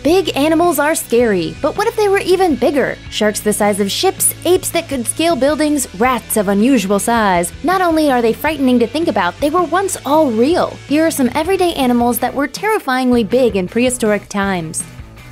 Big animals are scary, but what if they were even bigger? Sharks the size of ships, apes that could scale buildings, rats of unusual size. Not only are they frightening to think about, they were once all real. Here are some everyday animals that were terrifyingly big in prehistoric times.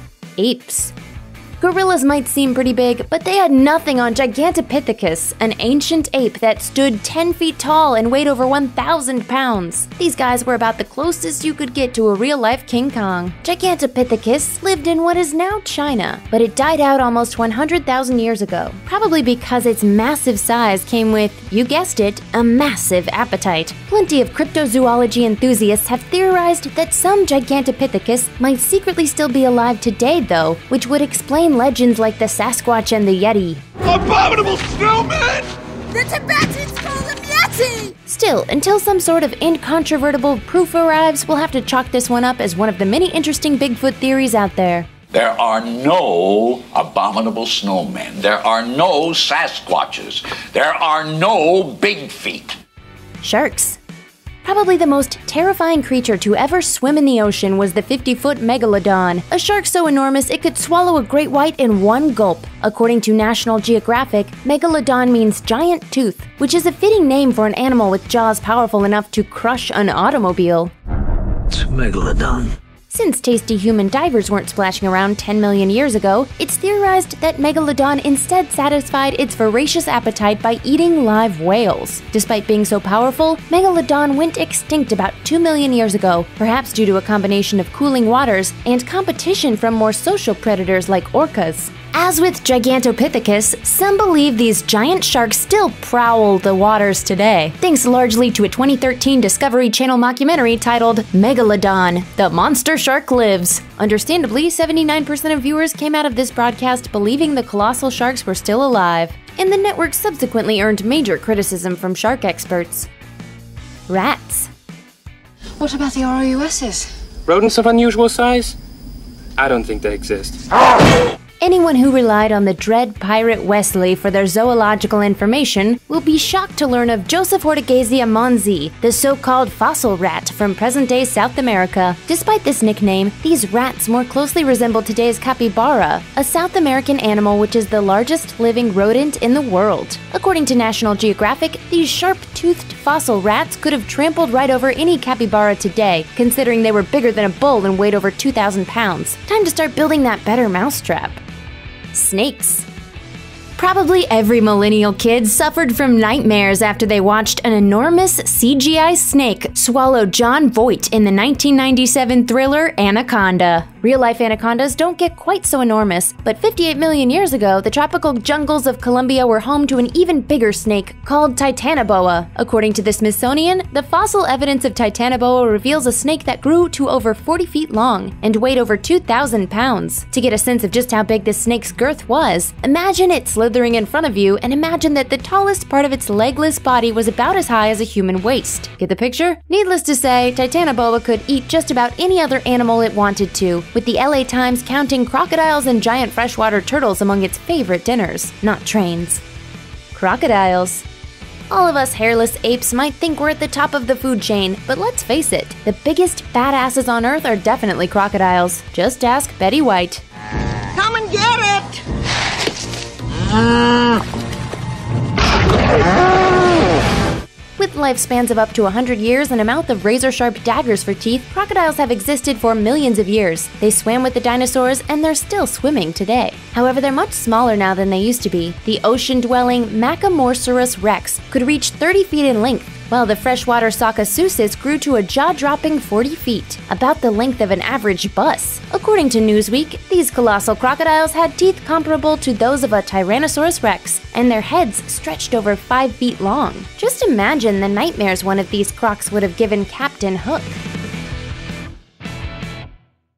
Apes. Gorillas might seem pretty big, but they had nothing on Gigantopithecus, an ancient ape that stood 10 feet tall and weighed over 1,000 pounds. These guys were about the closest you could get to a real-life King Kong. Gigantopithecus lived in what is now China, but it died out almost 100,000 years ago, probably because its massive size came with, you guessed it, a massive appetite. Plenty of cryptozoology enthusiasts have theorized that some Gigantopithecus might secretly still be alive today though, which would explain legends like the Sasquatch and the Yeti. Abominable snowman! The Tibetans call them Yeti! Still, until some sort of incontrovertible proof arrives, we'll have to chalk this one up as one of the many interesting Bigfoot theories out there. There are no abominable snowmen. There are no Sasquatches. There are no big feet. Sharks. Probably the most terrifying creature to ever swim in the ocean was the 50-foot megalodon, a shark so enormous it could swallow a great white in one gulp. According to National Geographic, megalodon means giant tooth, which is a fitting name for an animal with jaws powerful enough to crush an automobile. It's Megalodon. Since tasty human divers weren't splashing around 10 million years ago, it's theorized that Megalodon instead satisfied its voracious appetite by eating live whales. Despite being so powerful, Megalodon went extinct about 2 million years ago, perhaps due to a combination of cooling waters and competition from more social predators like orcas. As with Gigantopithecus, some believe these giant sharks still prowl the waters today, thanks largely to a 2013 Discovery Channel mockumentary titled Megalodon: The Monster Shark Lives. Understandably, 79% of viewers came out of this broadcast believing the colossal sharks were still alive, and the network subsequently earned major criticism from shark experts. Rats. What about the ROUSs? Rodents of unusual size? I don't think they exist. Anyone who relied on the dread pirate Wesley for their zoological information will be shocked to learn of Joseph Ortegazia monzi, the so-called fossil rat from present-day South America. Despite this nickname, these rats more closely resemble today's capybara, a South American animal which is the largest living rodent in the world. According to National Geographic, these sharp-toothed fossil rats could have trampled right over any capybara today, considering they were bigger than a bull and weighed over 2,000 pounds. Time to start building that better mousetrap. Snakes. Probably every millennial kid suffered from nightmares after they watched an enormous CGI snake swallow John Voight in the 1997 thriller Anaconda. Real-life anacondas don't get quite so enormous, but 58 million years ago, the tropical jungles of Colombia were home to an even bigger snake called Titanoboa. According to the Smithsonian, the fossil evidence of Titanoboa reveals a snake that grew to over 40 feet long and weighed over 2,000 pounds. To get a sense of just how big this snake's girth was, imagine it slithering in front of you and imagine that the tallest part of its legless body was about as high as a human waist. Get the picture? Needless to say, Titanoboa could eat just about any other animal it wanted to, with the LA Times counting crocodiles and giant freshwater turtles among its favorite dinners, not trains. Crocodiles. All of us hairless apes might think we're at the top of the food chain, but let's face it, the biggest badasses on Earth are definitely crocodiles. Just ask Betty White. Come and get it! With lifespans of up to 100 years and a mouth of razor-sharp daggers for teeth, crocodiles have existed for millions of years. They swam with the dinosaurs, and they're still swimming today. However, they're much smaller now than they used to be. The ocean-dwelling Macamorsaurus rex could reach 30 feet in length, while the freshwater Sacasusis grew to a jaw-dropping 40 feet, about the length of an average bus. According to Newsweek, these colossal crocodiles had teeth comparable to those of a Tyrannosaurus rex, and their heads stretched over 5 feet long. Just imagine the nightmares one of these crocs would have given Captain Hook.